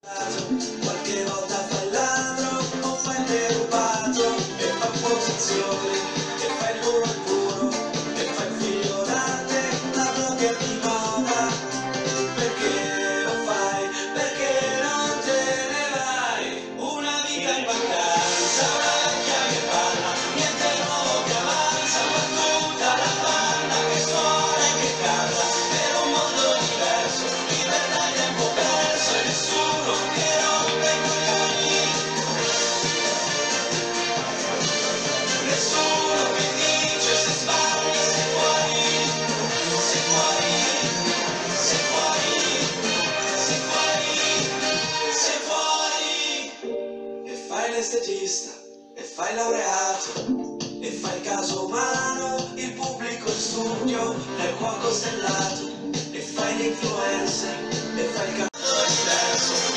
Qualche volta fai il ladro o fai il derubato e fai posizioni, e fai il puro e fai il figlio d'arte, la blogger di moda. Perché lo fai? Perché non te ne vai? Una vita in vacanza, una vecchia che parla, niente nuovo che avanza, ma tutta la banda che suona e che canta per un mondo diverso, libertà e tempo perso e nessuno che rompe i coglioni, nessuno che dice se sbagli sei fuori, sei fuori, sei fuori, sei fuori, sei fuori. E fai l'estetista, e fai il laureato, e fai il caso umano, il pubblico in studio, nel cuoco stellato, e fai l'influencer, e fai il caso diverso.